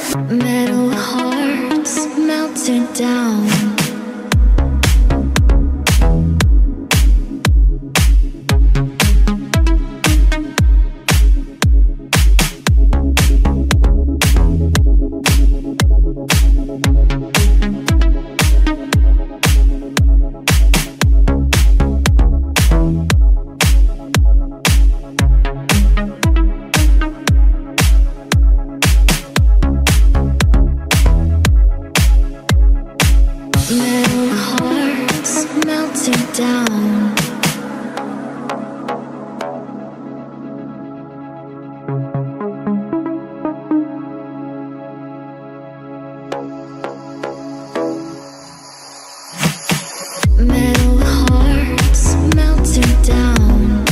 Metal hearts melted down. Metal hearts melted down. Metal hearts melted down.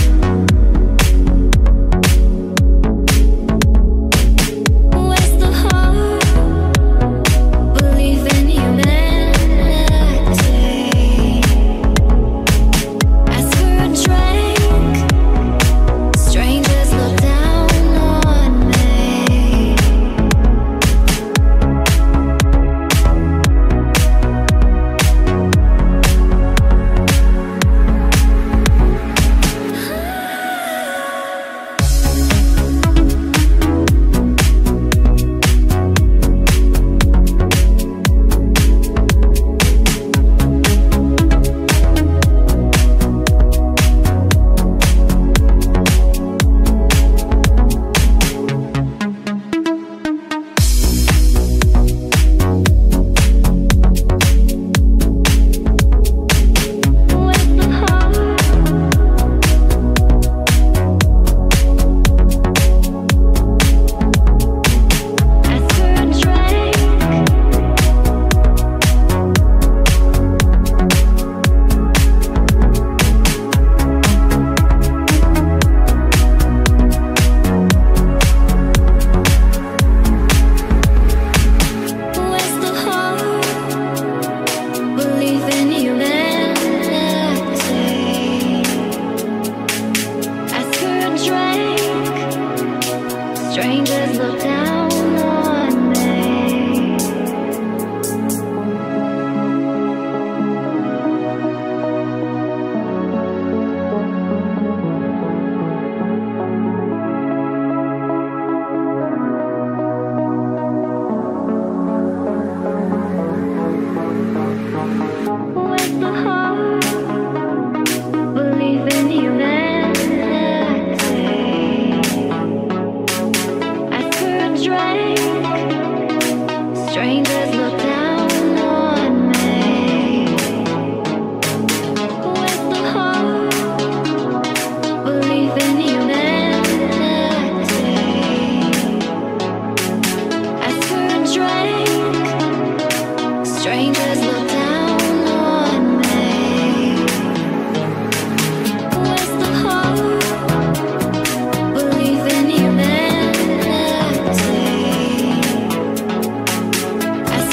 Where's the heart? Believe in humanity. Ask for a drink. Strangers look down on me. Strangers look down on me. Where's the heart? Believe in humanity. Drink. Strangers look down on me. Where's the heart? Believe in humanity. Ask for a drink. Strangers look down on me. Where's the heart? Believe in humanity.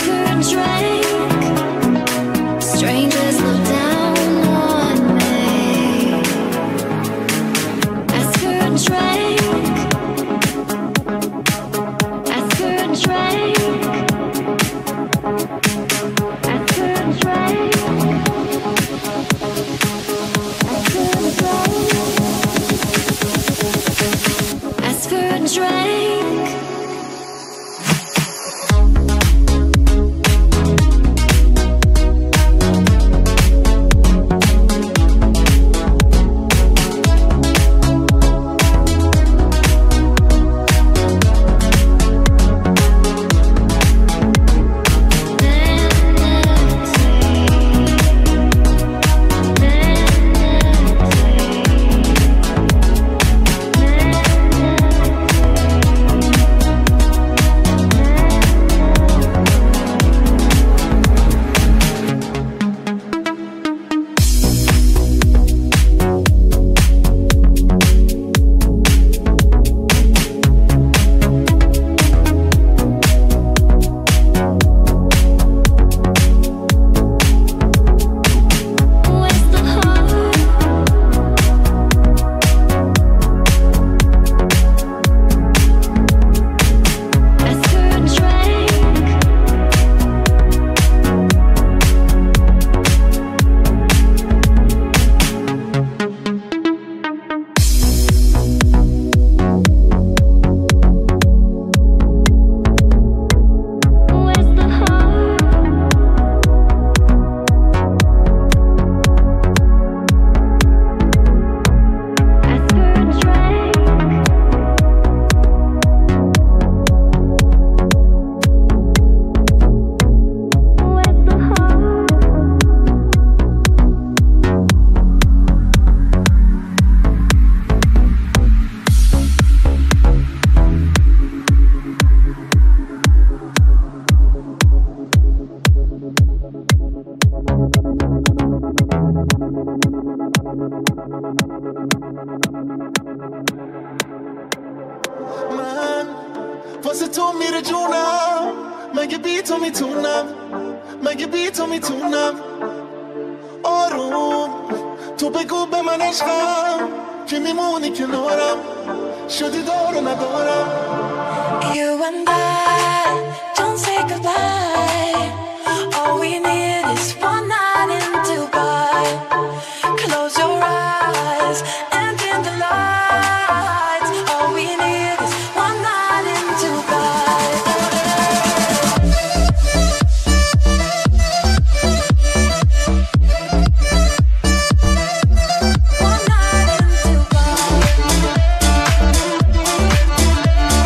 واسه تو میره جونم مگه بی تو میتونم مگه بی تو میتونم آروم تو بگو به من عشقم که میمونی کنارم شدی دار و ندارم You and I don't say goodbye. All we need is one night in Dubai. Close your eyes and dim the lights. All we need is one night in Dubai. One night in Dubai.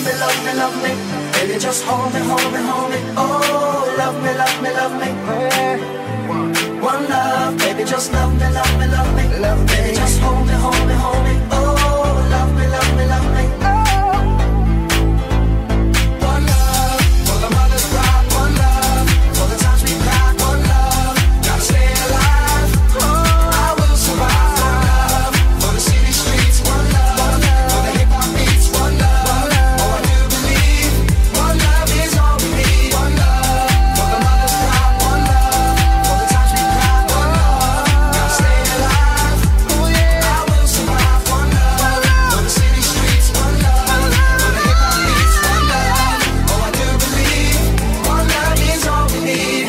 me, love me, love me. Baby, just hold me, hold me, hold me. Oh, love me, love me, love me. One love, baby, just love me, love me, love me. Love me, baby, just hold me, hold me, hold me. Oh, love me, love me, love me. One love, for the mothers cry. One love, for the times we cried. One love, gotta stay alive. Oh, I will survive. One love, for the city streets. One love, for the hip hop beats. One love, oh I do believe. One love is all we need. One love, for the mothers cry. One love, for the times we cried. One love, gotta stay alive. Oh yeah, I will survive. One love, for the city streets. One love, for the hip hop beats. One love, oh I do believe. One love is all we need.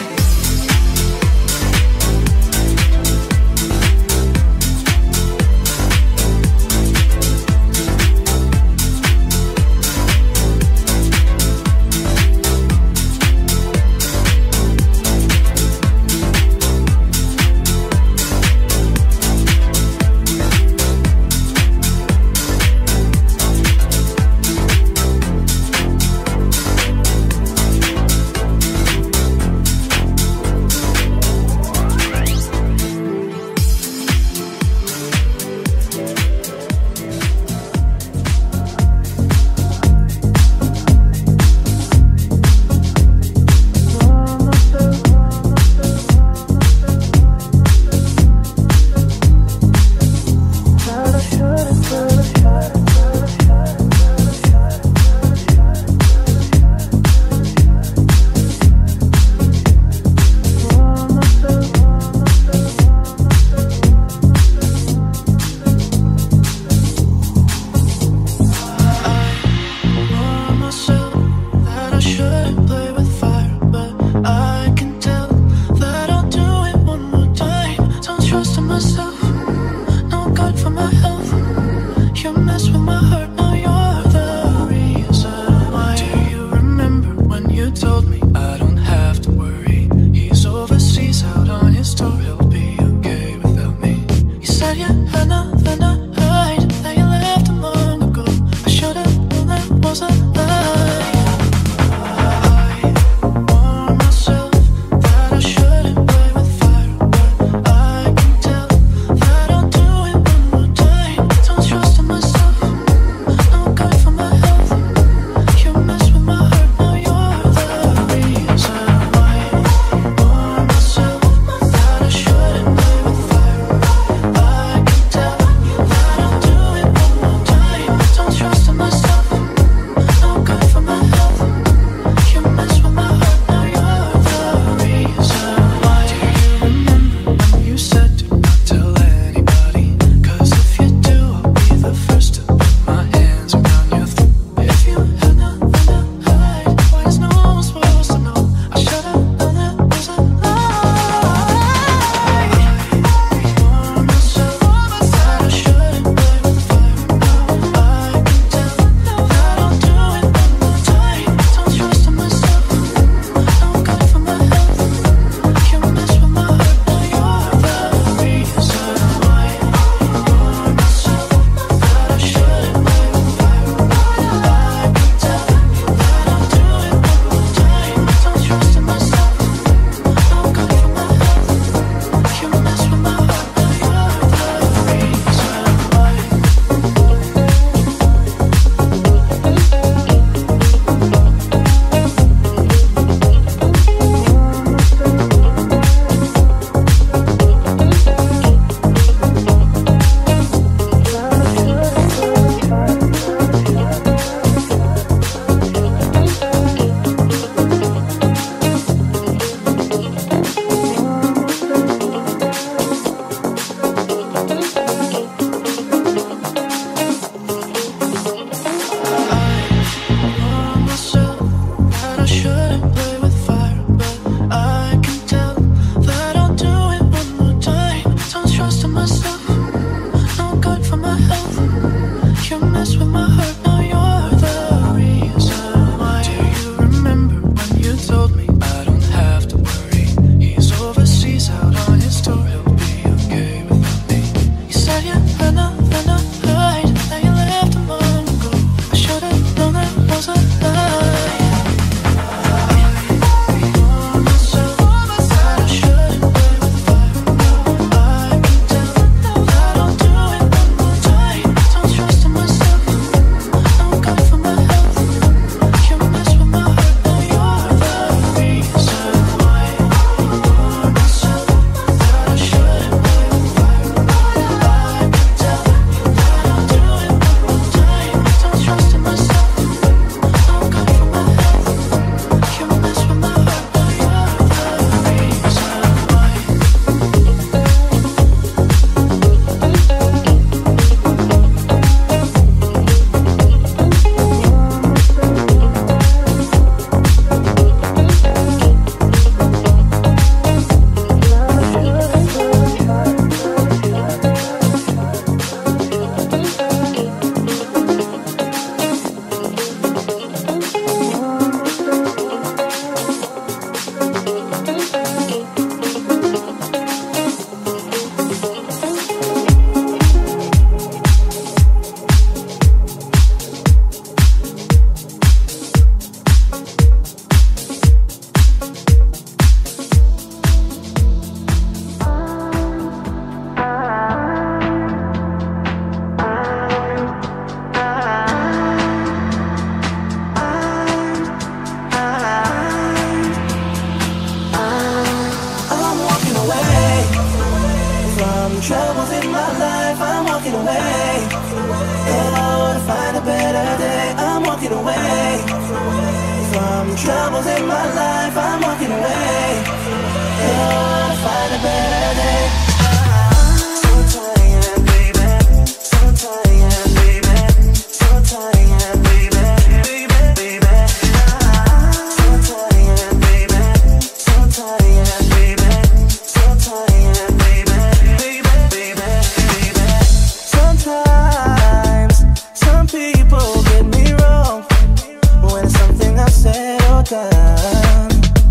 in my life, I'm walking away. Oh, to find a better day, I'm walking away. From troubles in my life, I'm walking away. Oh, to find a better day. So tired, baby. So tired, baby. So tired, baby. Baby, baby. So tired, baby. So tired, baby. So tired, baby. Baby, baby, baby. Sometimes some people get me wrong when it's something I said or done.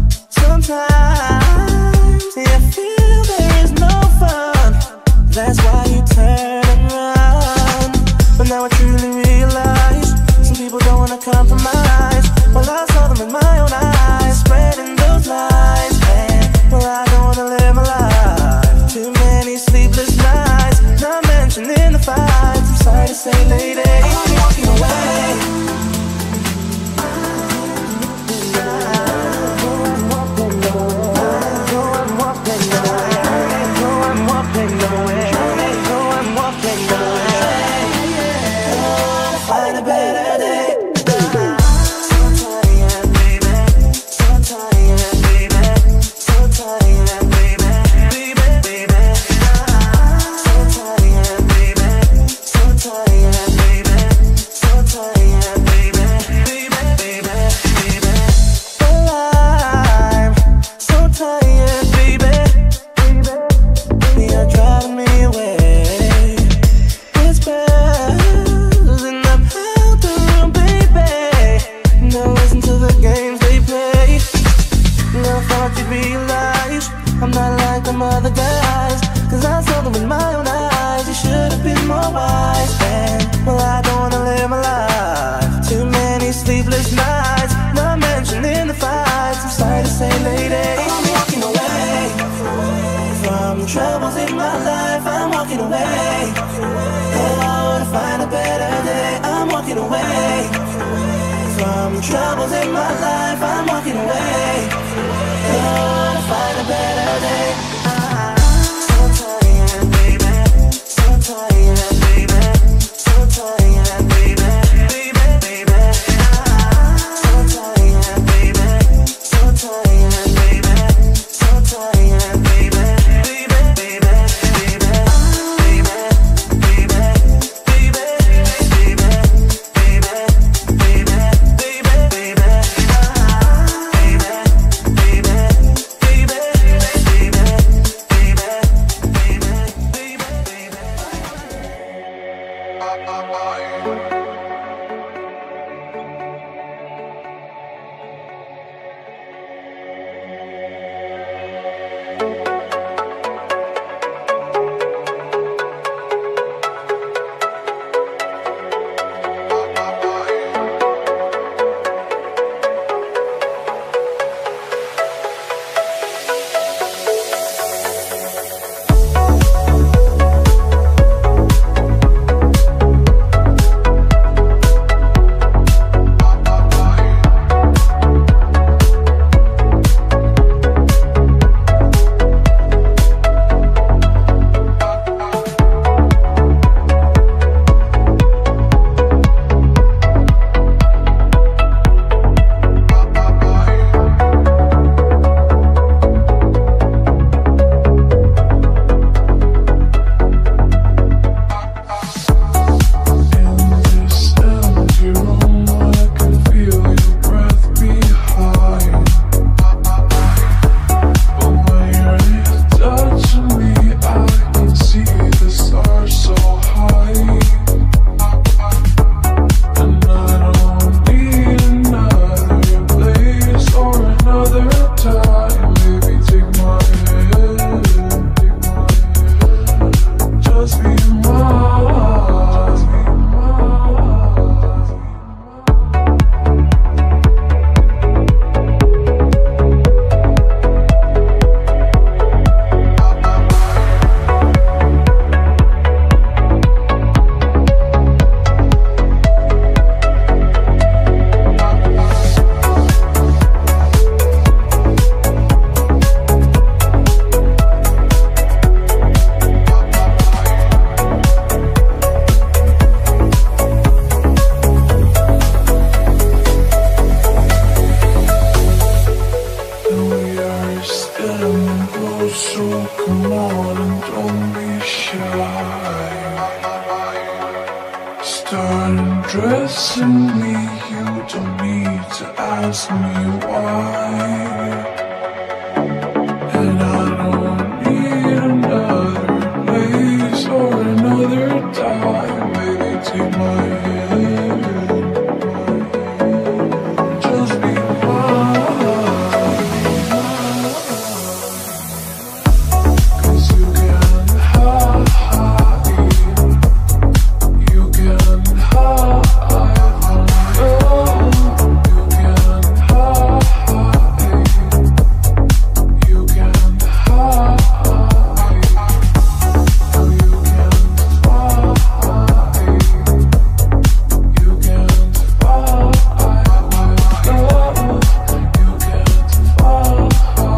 Sometimes you feel there is no fun. That's why you turn and run. But now I truly realize some people don't wanna compromise. Well, I saw them in my own eyes, spreading those lies. And well, I don't wanna live my life. Too many sleepless nights, not mentioning the fights. I'm sorry to say, lady, I'm walking away. Find a better day. So tired, baby. So tired, baby. So tired, baby. Baby, baby. So tired, baby. So tired, baby. So tired, baby. Baby, baby, baby. Well, I'm so tired, baby. You're driving me away. It's bells in the bathroom, baby. Don't listen to the games they play. Never thought you'd realize I'm not like them other guys. Cause I saw them with my own eyes. You should have been more wise. And well, I don't wanna live my life. Too many sleepless nights, not mentioning the fights. I'm sorry to say, lady, I'm walking away. From troubles in my life, I'm walking away. Oh, to find a better day, I'm walking away. From troubles in my life, I'm walking away. Oh, to find a better day. So tired, baby. So tired, baby. So tired, baby. Baby, baby. So tired, baby. So tired, baby. So tired, baby. Baby, baby, baby. Baby, baby, baby. Baby, baby, baby. Baby, start undressing me. You don't need to ask me why. And I don't need another place or another time. Baby, take my hand. Just be mine. 'Cause you can hide. You can hide from love. You can hide. You can hide. No, you can't hide. You can't hide with love. You can't hide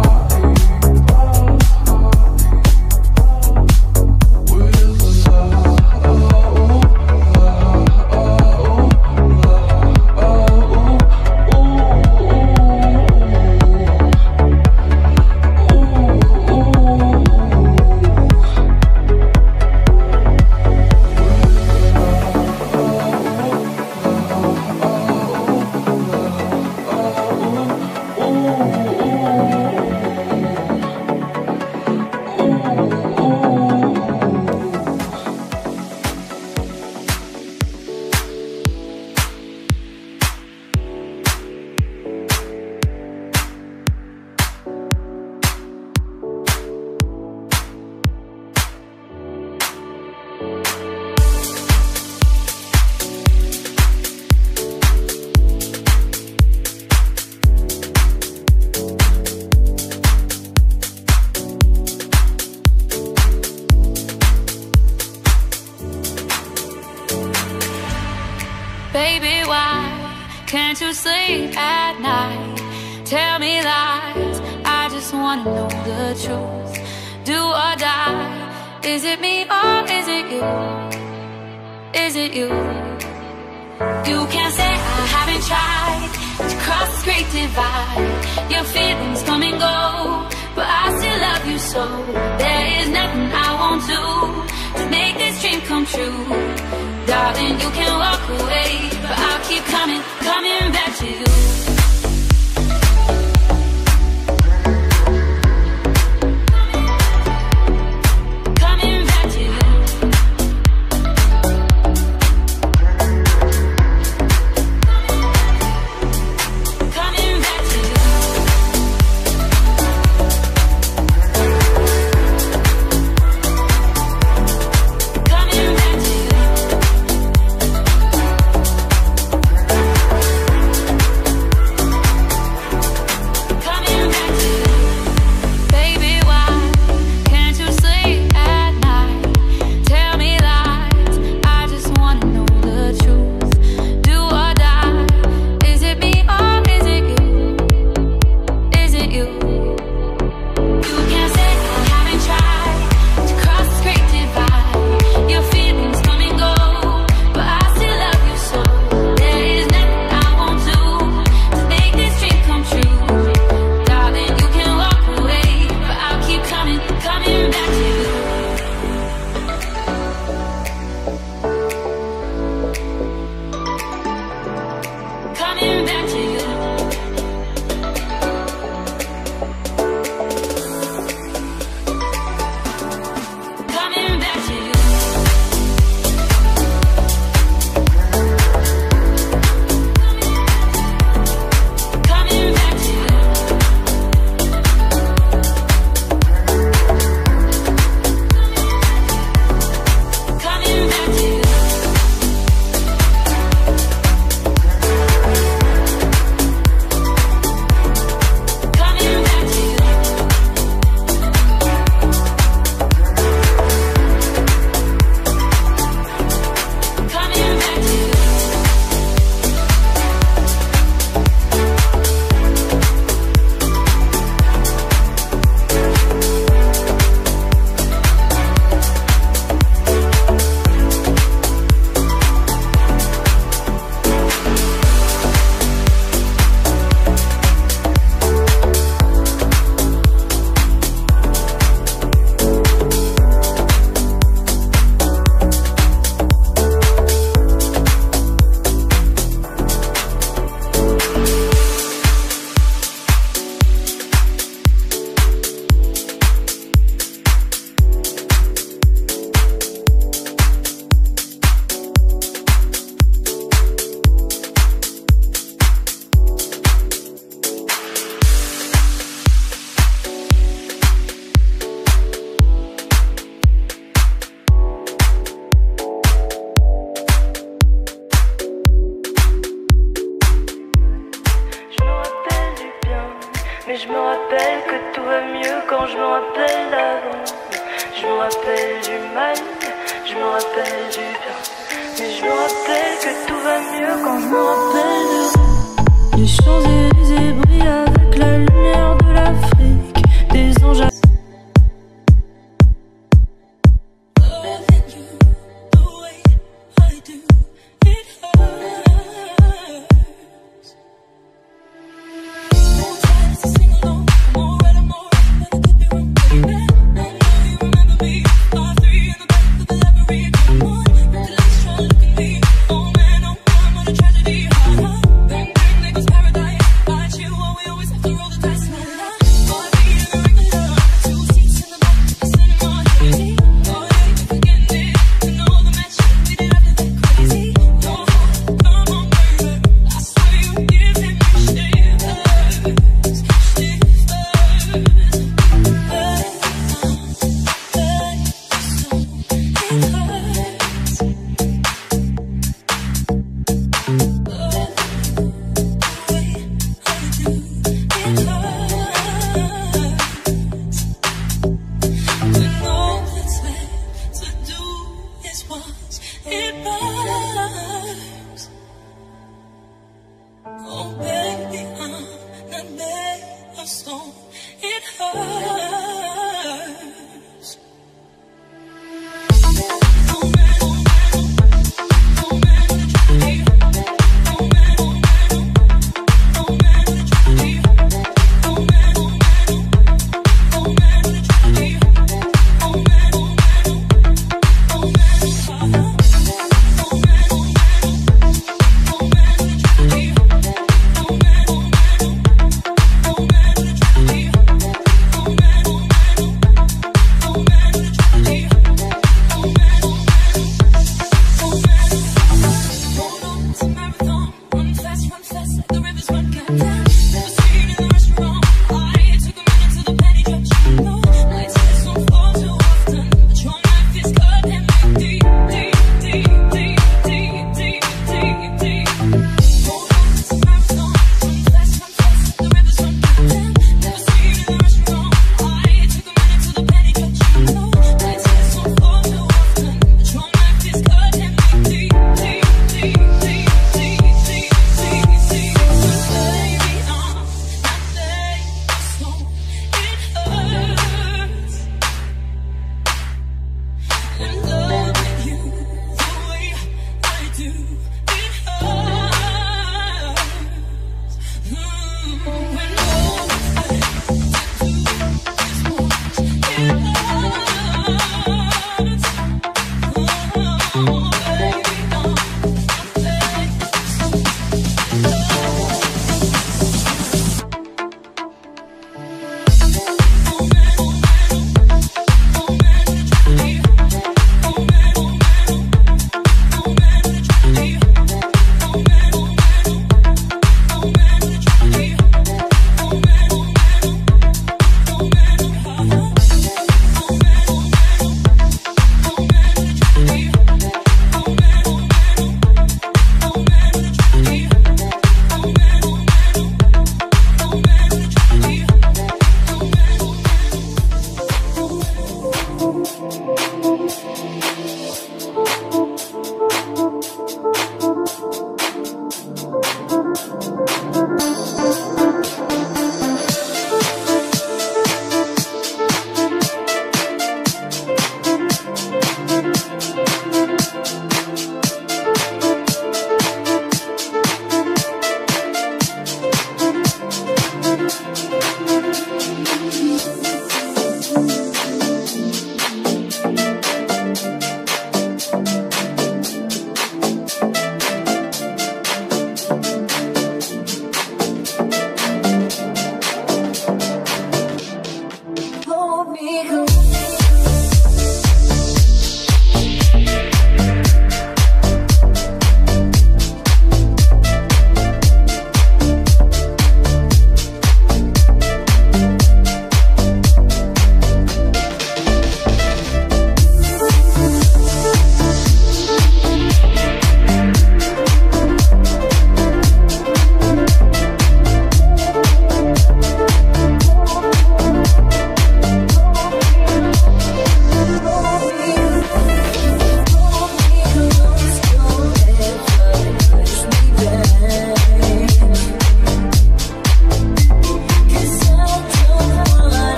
Baby, why can't you sleep at night? Tell me lies, I just wanna know the truth. Do or die, is it me or is it you? Is it you? You can't say I haven't tried to cross this great divide. Your feelings come and go, but I still love you so. There is nothing I won't do to make this dream come true. Darling, you can walk away, but I'll keep coming, coming back to you. Coming back to you. Coming back to you. Coming back to you. rappelle que tout va mieux quand je me rappelle d'avant. Je me rappelle du mal, je me rappelle du bien. Mais je me rappelle que tout va mieux quand je me rappelle de... Les Champs-Élysées brillent avec la lumière de l'Afrique. Des anges à...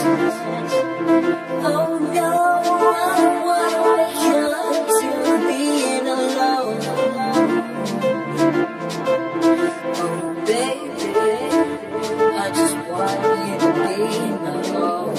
Oh no, I don't wanna wake up to being alone. Oh baby, I just want you to be alone.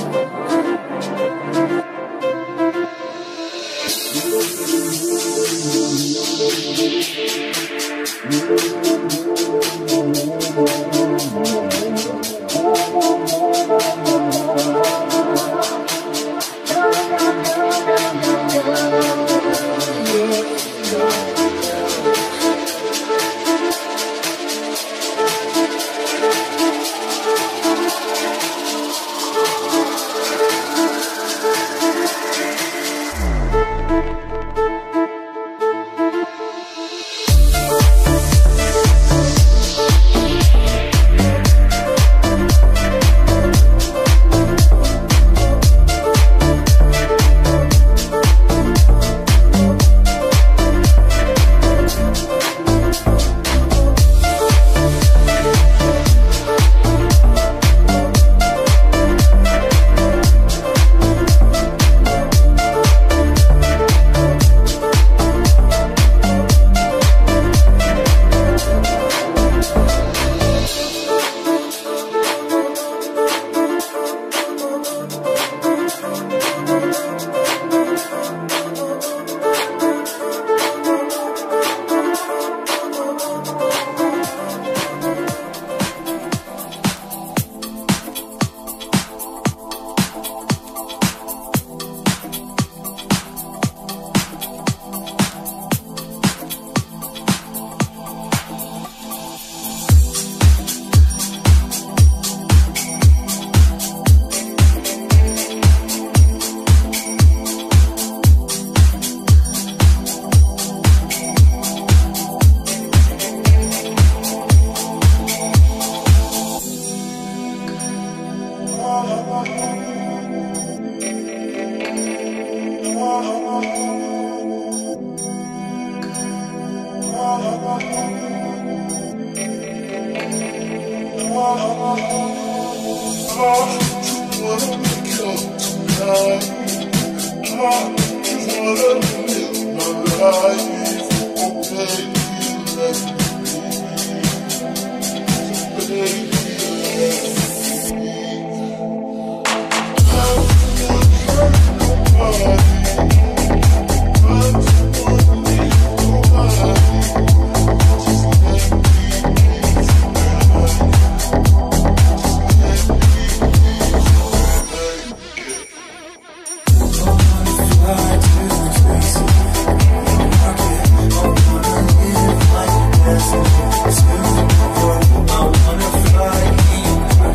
I wanna fly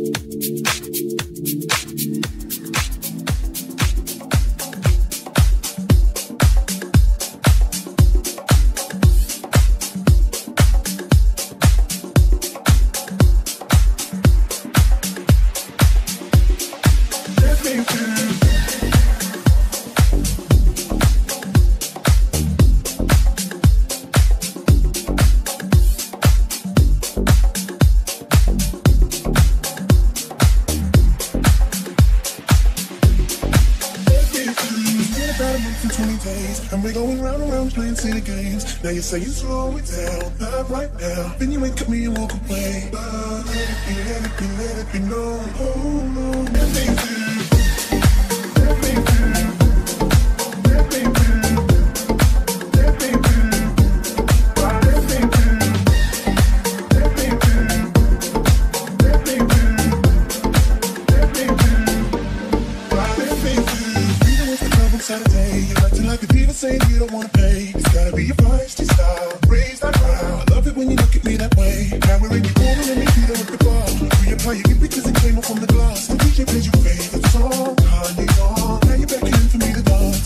Now you say you slow it down, not right now. Then you ain't cut me and walk away. But let it be known. Oh no, let me do. Let me do. Let me do. Let me do. Let me do. Let me do. Let me do. Let me do. Let me do. Even with the club on Saturday, you're acting like a diva saying you don't wanna pay. It's gotta be your feisty style, raise that crowd. I love it when you look at me that way. Now we're in your corner and we beat up the bar. Reapply your gift because it came off from the glass. The DJ plays your favorite song, Kanye's on. Now you're beckoning for me to dance.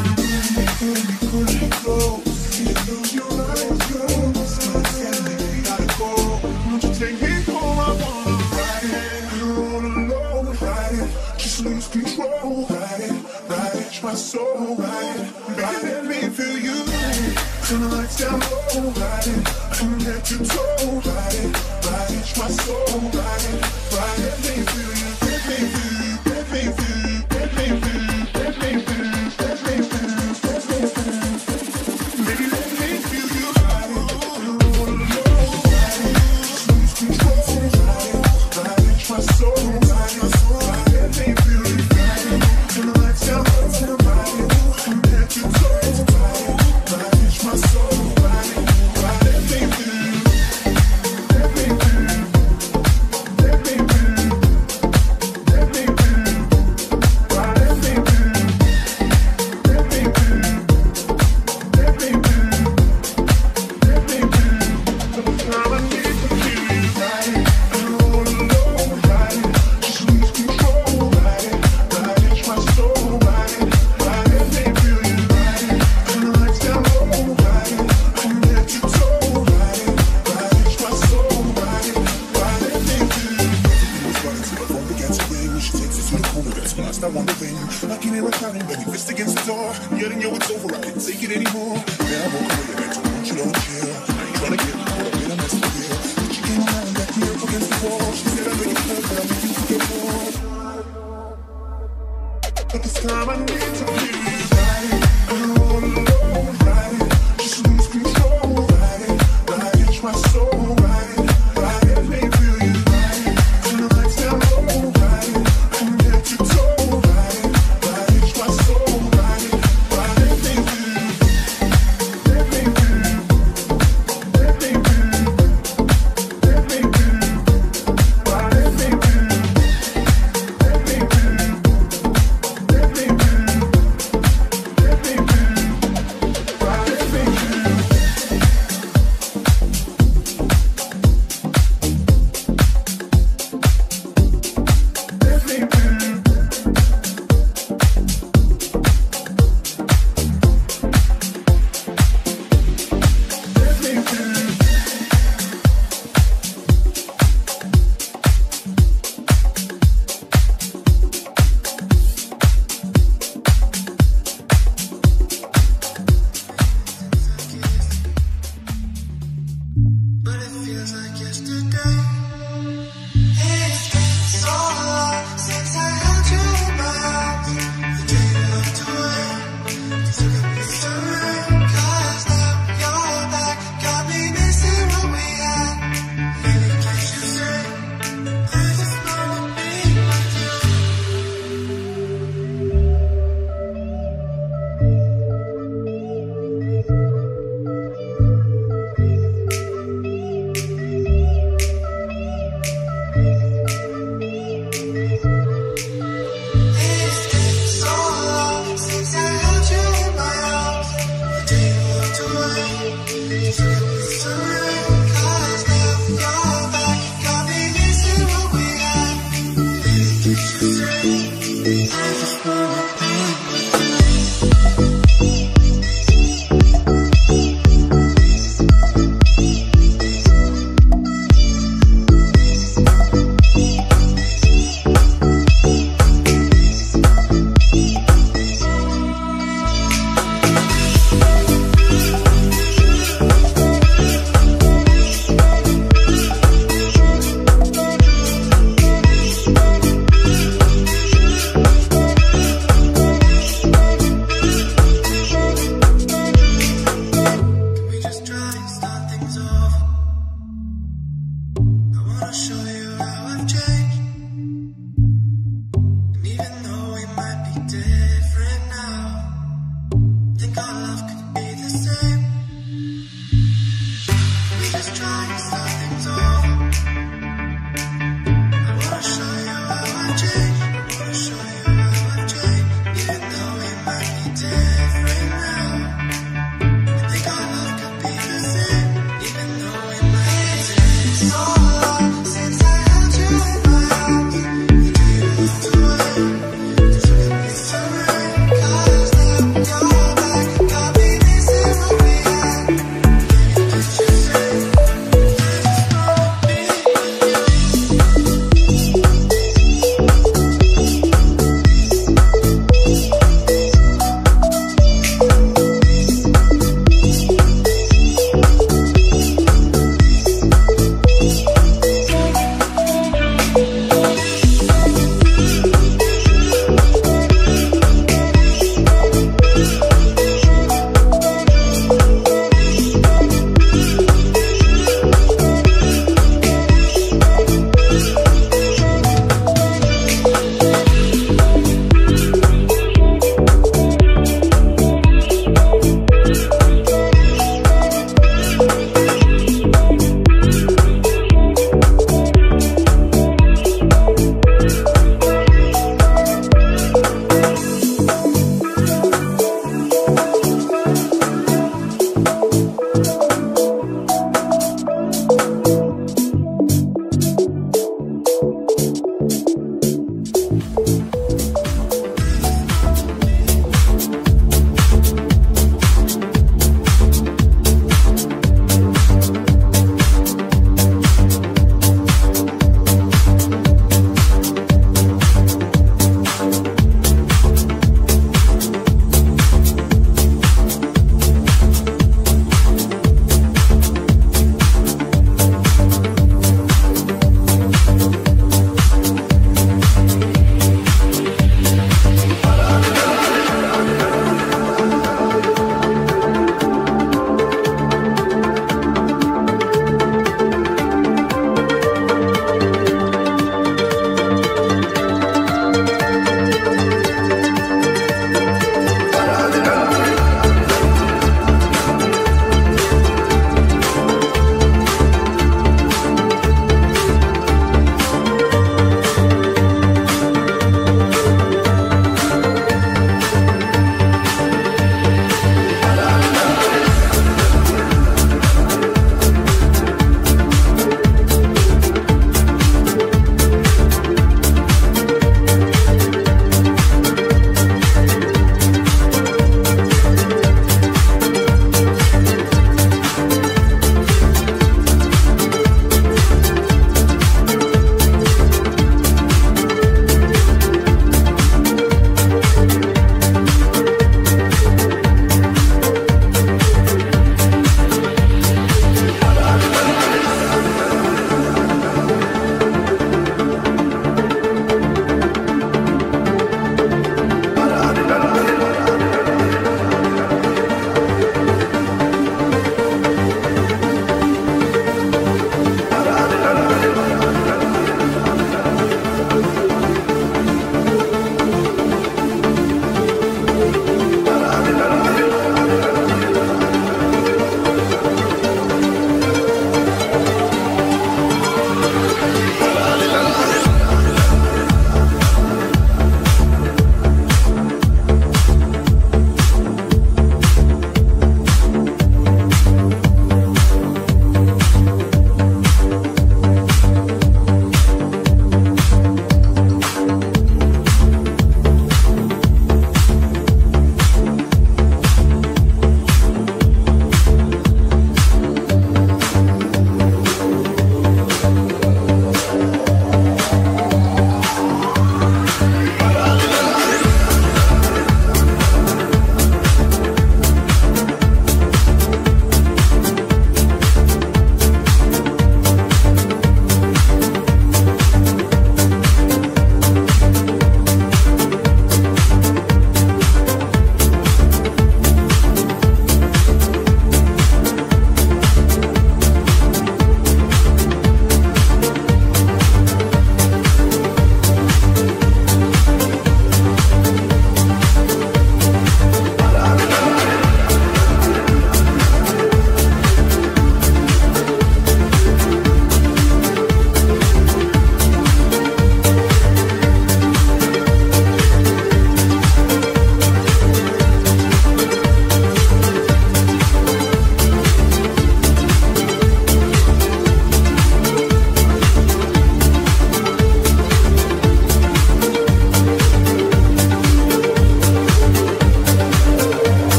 You couldn't close. You close your eyes, close. We gotta go. Won't you take me home? I wanna ride it. I don't wanna know, ride it. Just lose control, ride it. Ride it, my soul, ride it. Let me feel you. Turn the lights down low, ride it. I'm head to toe, ride it. Ride it, my soul, ride it. Ride it, let me feel you. Let me feel you. Let me feel you. Let me feel you. Let me feel you. Let me feel you. Let me feel you. Baby, let me feel you. Ride it. I don't wanna know, ride it. Just lose control, ride it. Ride it, my soul, ride it. Ride it, let me feel you. Ride it. Turn the lights down low, ride it. I'm head to toe, ride it. Ride it, my soul, ride it. Ride it, let me feel you. Let me feel you. Let me feel you. Let me feel you. Ride it, let me feel you. Let me feel you. Let me feel you. Let me feel you. Every time I need to feel you, ride it. I don't wanna know, ride it. Just lose control, ride it. Ride it, my soul, ride it. Ride it, let me feel you, ride it. Turn the lights down low, ride it. I'm head to toe, ride it. Ride it, my soul, ride it. Ride it, let me feel you. Everything was running till the phone began to ring. When she takes it to the corner, that's when I start wondering. I can hear her shouting, banging fist against the door. Yelling, yo, it's over, I can't take it anymore. Then I woke away and I told her, you don't chill. I ain't tryna get caught up in a mess with you. But she came around and backed me up against the wall. She said, I know you love, but I need you to get more. But this time I need to feel you, ride it. I don't wanna know, ride it. Just lose control, ride it. Ride it, my soul, ride it. Ride it, let me feel you, ride it. Turn the lights down low, ride it. I'm head to toe, ride it. Ride it, my soul, ride it. Ride it, let me feel you. Let me feel you. Let me feel you. Let me feel you. Ride it, let me feel you. Let me feel you. Let me feel you.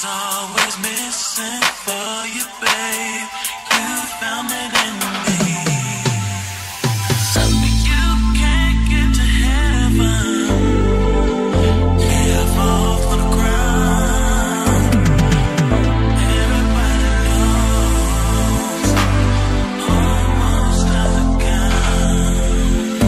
always missing for you, babe. You found it in me. You can't get to heaven. Yeah, fall for the ground. Everybody knows almost doesn't count.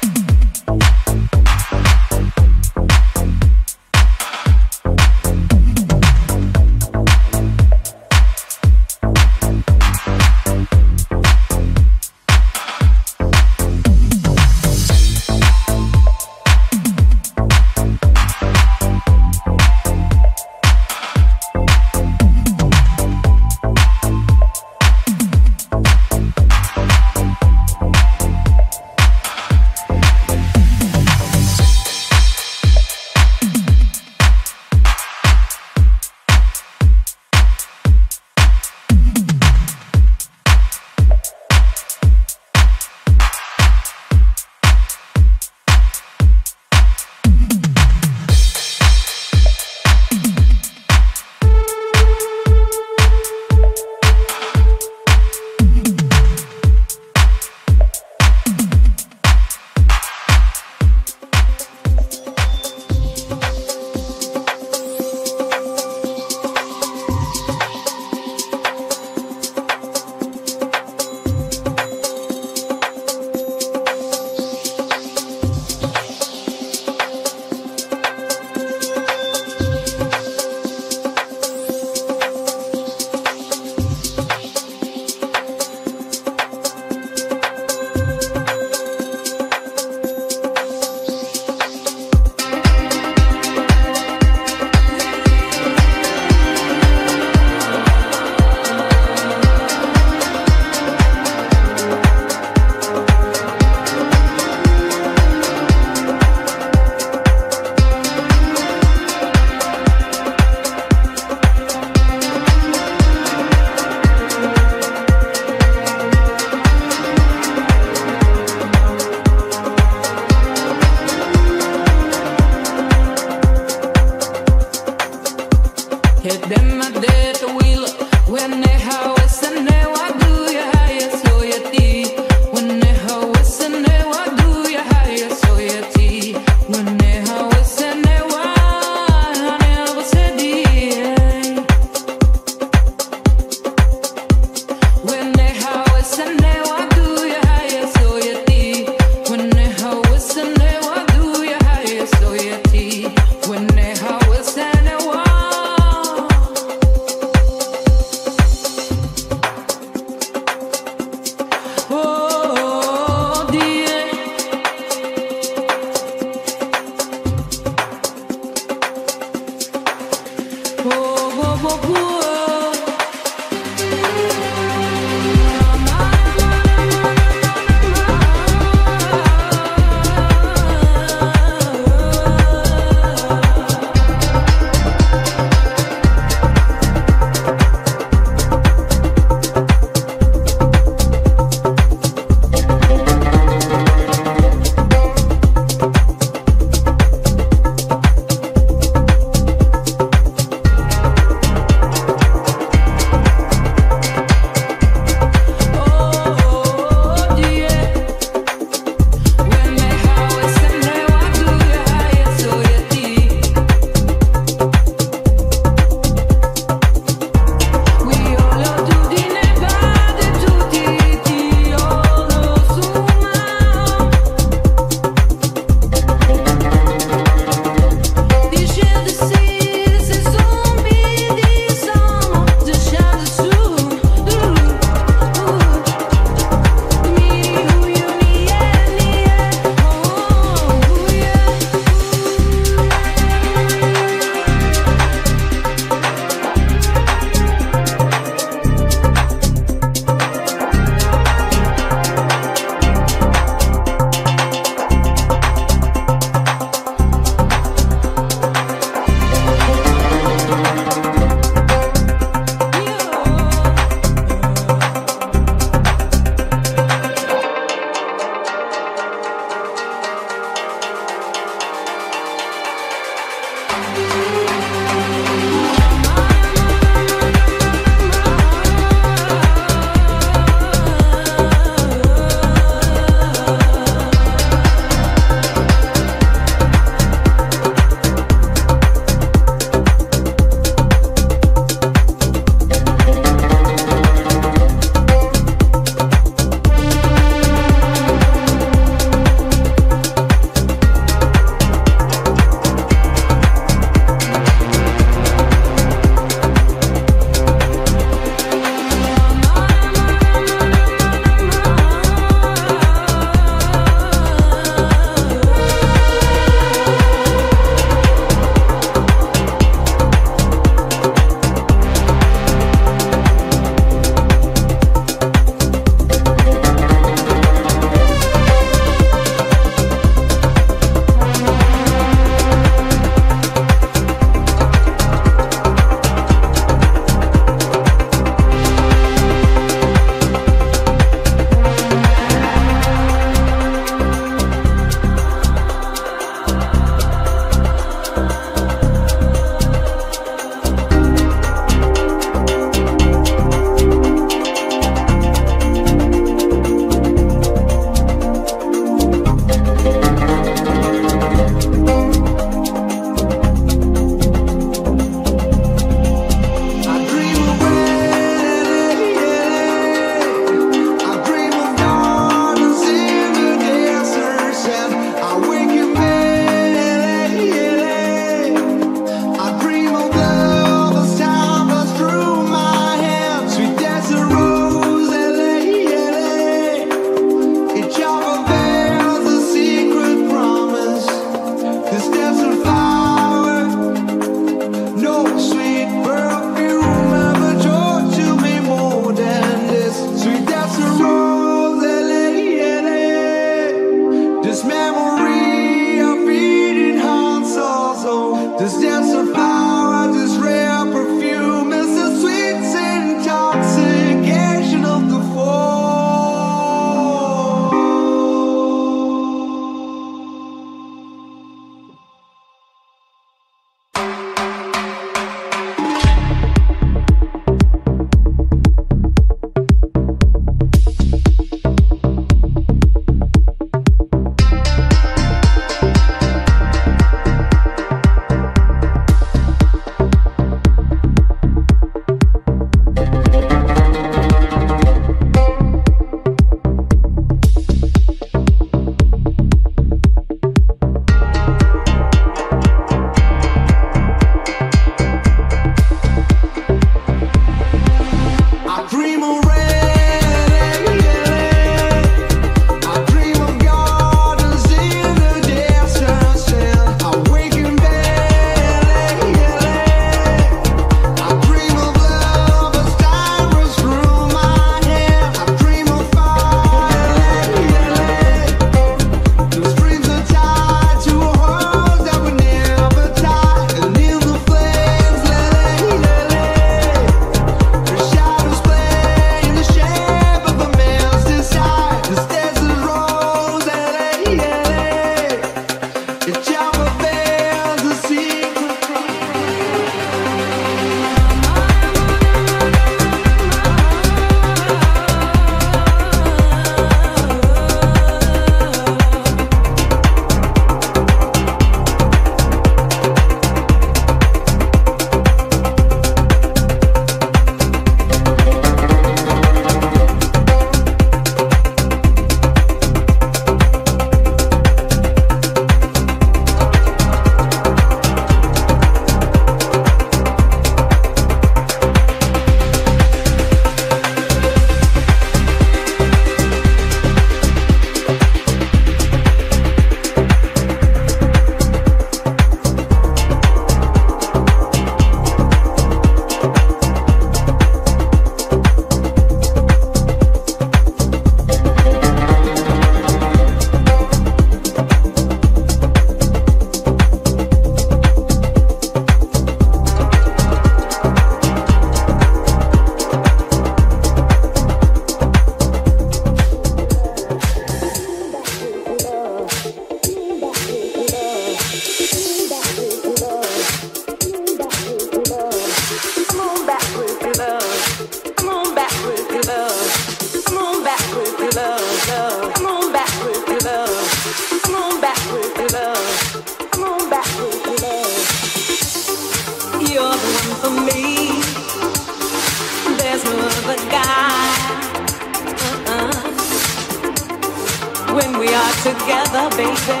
together, baby,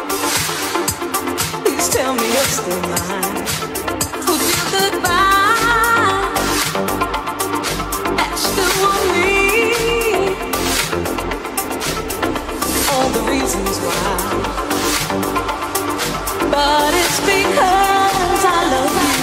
please tell me you're still mine. Would you goodbye? That still won't mean all the reasons why, but it's because I love you.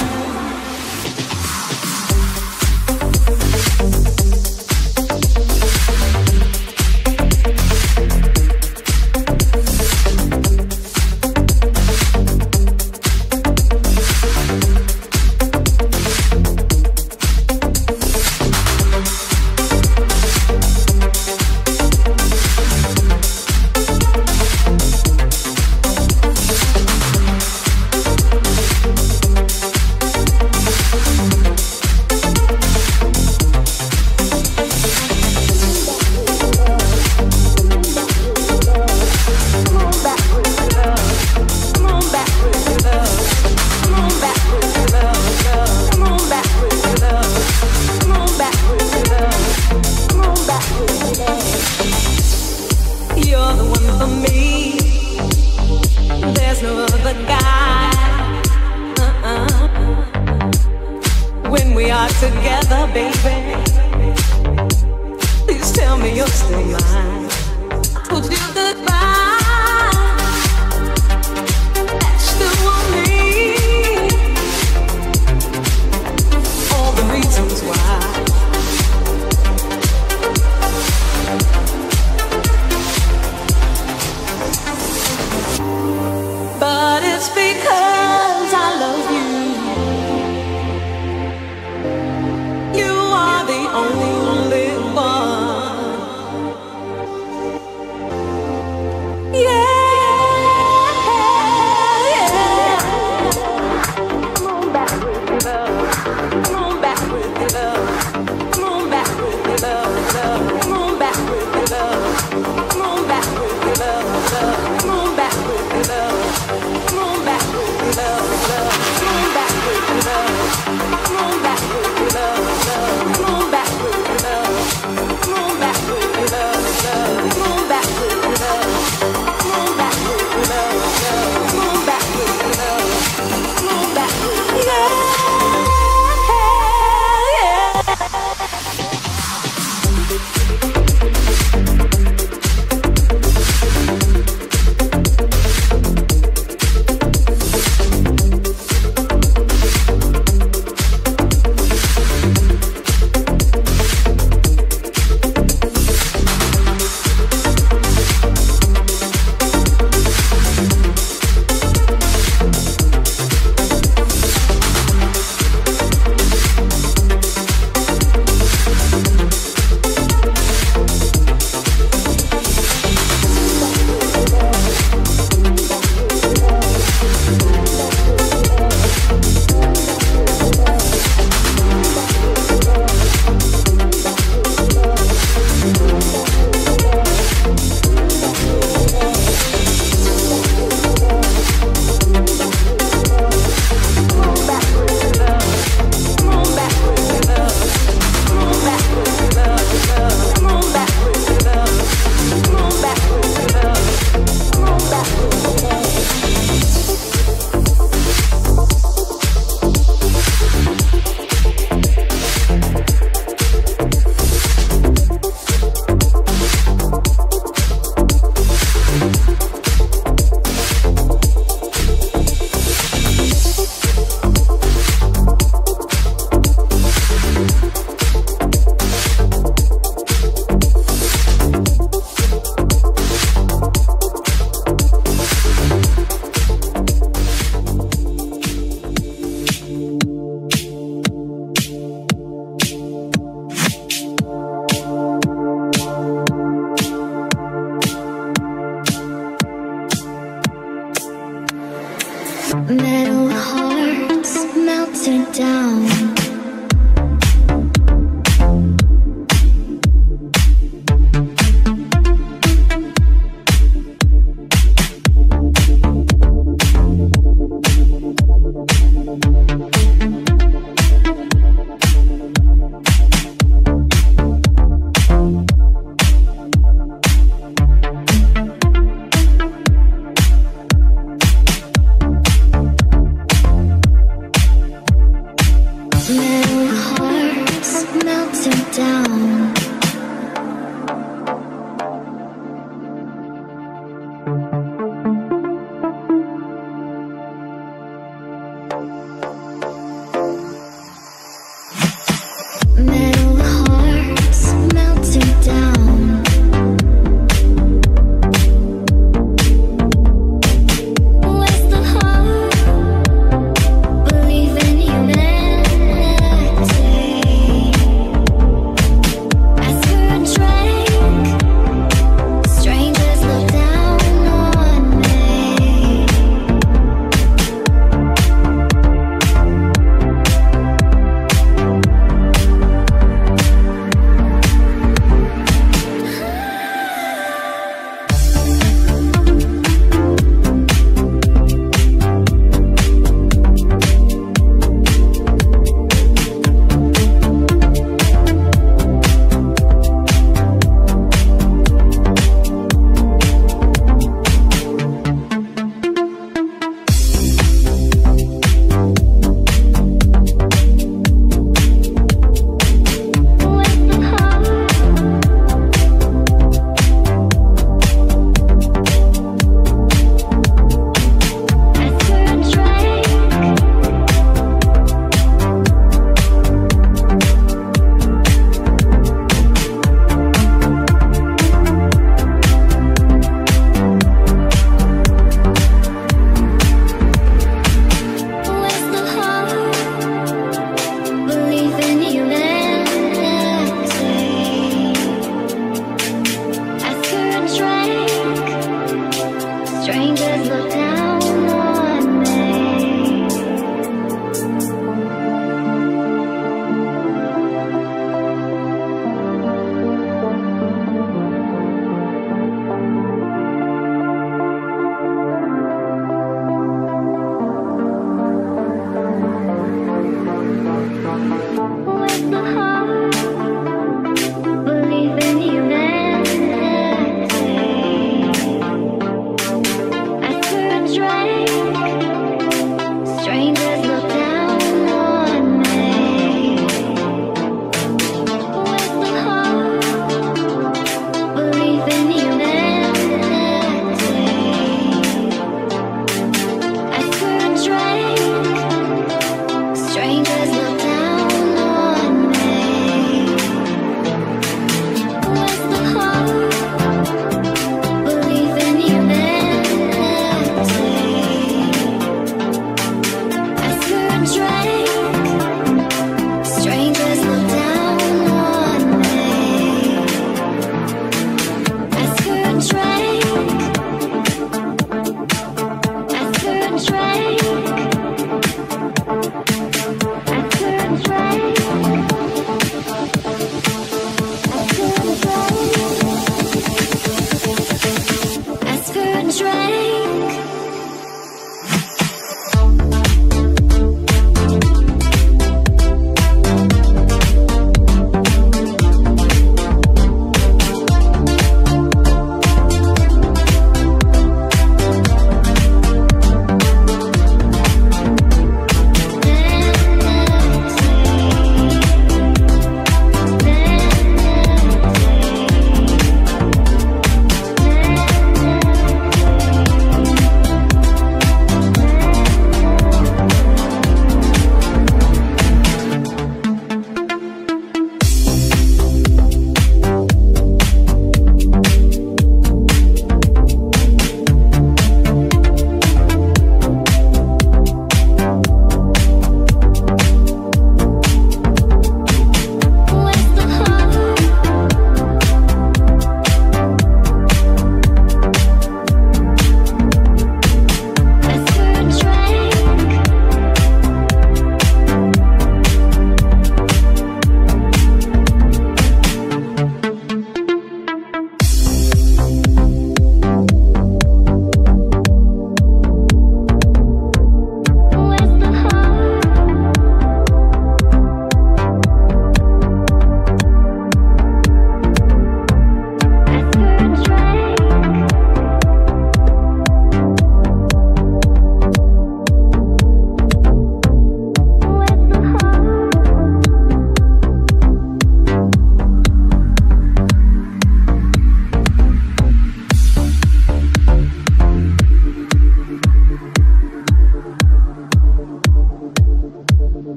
Metal hearts melted down.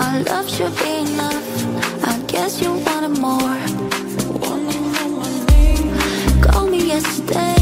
My love should be enough. I guess you wanted more. Call me yesterday.